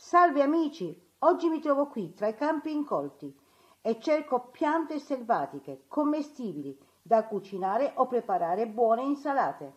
Salve amici, oggi mi trovo qui tra i campi incolti e cerco piante selvatiche, commestibili, da cucinare o preparare buone insalate.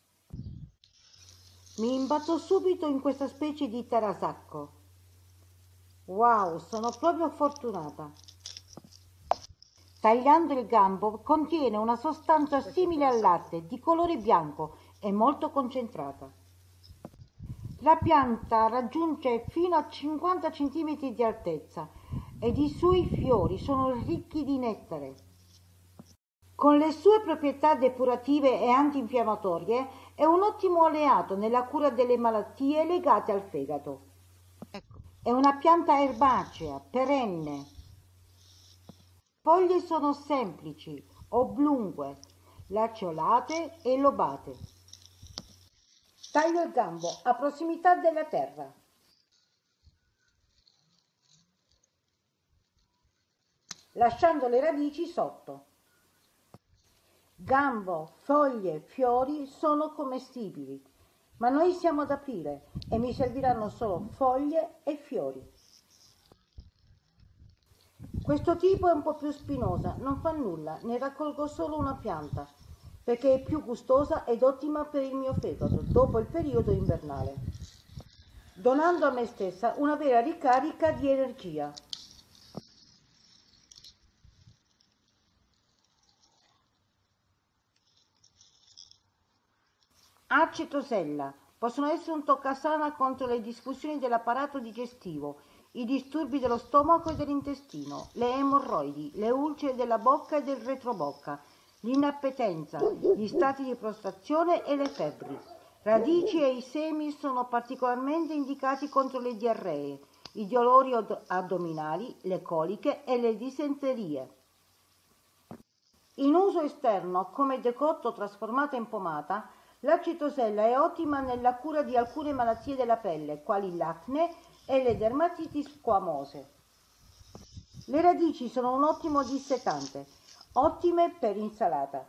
Mi imbatto subito in questa specie di tarasacco. Wow, sono proprio fortunata. Tagliando il gambo contiene una sostanza simile al latte, di colore bianco e molto concentrata. La pianta raggiunge fino a 50 cm di altezza ed i suoi fiori sono ricchi di nettare. Con le sue proprietà depurative e antinfiammatorie è un ottimo alleato nella cura delle malattie legate al fegato. È una pianta erbacea, perenne. Foglie sono semplici, oblungue, lanceolate e lobate. Taglio il gambo a prossimità della terra. Lasciando le radici sotto. Gambo, foglie, fiori sono commestibili, ma noi siamo ad aprile e mi serviranno solo foglie e fiori. Questo tipo è un po' più spinosa, non fa nulla, ne raccolgo solo una pianta, perché è più gustosa ed ottima per il mio fegato dopo il periodo invernale, donando a me stessa una vera ricarica di energia. Acetosella possono essere un toccasana contro le disfunzioni dell'apparato digestivo, i disturbi dello stomaco e dell'intestino, le emorroidi, le ulcere della bocca e del retrobocca, l'inappetenza, gli stati di prostrazione e le febbri. Radici e i semi sono particolarmente indicati contro le diarree, i dolori addominali, le coliche e le disenterie. In uso esterno, come decotto trasformato in pomata, l'acetosella è ottima nella cura di alcune malattie della pelle, quali l'acne e le dermatiti squamose. Le radici sono un ottimo disseccante, ottime per insalata.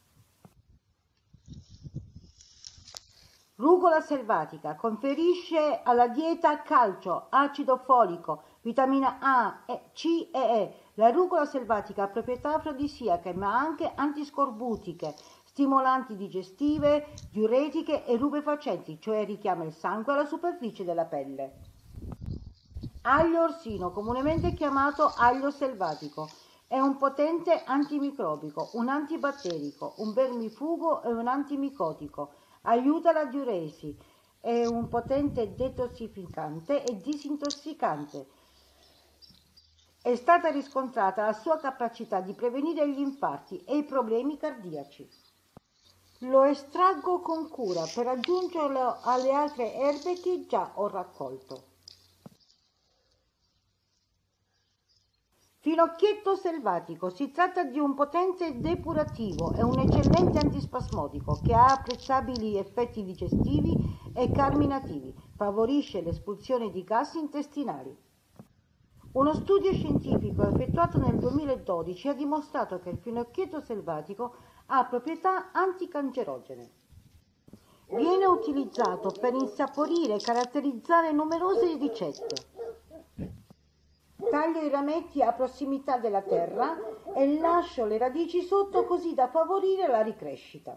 Rucola selvatica conferisce alla dieta calcio, acido folico, vitamina A, C e E. La rucola selvatica ha proprietà afrodisiache ma anche antiscorbutiche, stimolanti digestive, diuretiche e rubefacenti, cioè richiama il sangue alla superficie della pelle. Aglio orsino, comunemente chiamato aglio selvatico, è un potente antimicrobico, un antibatterico, un vermifugo e un antimicotico. Aiuta la diuresi, è un potente detossificante e disintossicante. È stata riscontrata la sua capacità di prevenire gli infarti e i problemi cardiaci. Lo estraggo con cura per aggiungerlo alle altre erbe che già ho raccolto. Finocchietto selvatico, si tratta di un potente depurativo e un eccellente antispasmodico che ha apprezzabili effetti digestivi e carminativi, favorisce l'espulsione di gas intestinali. Uno studio scientifico effettuato nel 2012 ha dimostrato che il finocchietto selvatico ha proprietà anticancerogene. Viene utilizzato per insaporire e caratterizzare numerose ricette. Taglio i rametti a prossimità della terra e lascio le radici sotto così da favorire la ricrescita.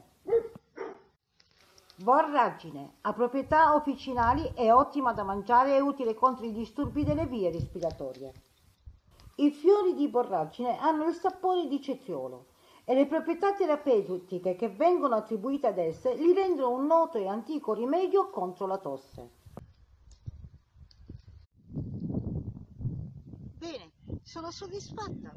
Borragine ha proprietà officinali, è ottima da mangiare e utile contro i disturbi delle vie respiratorie. I fiori di borragine hanno il sapore di cetriolo e le proprietà terapeutiche che vengono attribuite ad esse li rendono un noto e antico rimedio contro la tosse. Bene, sono soddisfatta.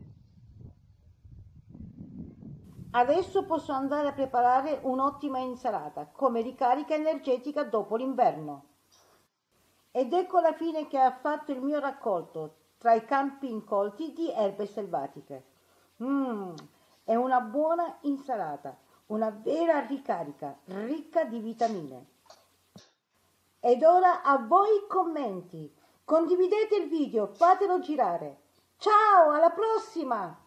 Adesso posso andare a preparare un'ottima insalata come ricarica energetica dopo l'inverno. Ed ecco la fine che ha fatto il mio raccolto tra i campi incolti di erbe selvatiche. È una buona insalata, una vera ricarica, ricca di vitamine. Ed ora a voi i commenti. Condividete il video, fatelo girare. Ciao, alla prossima!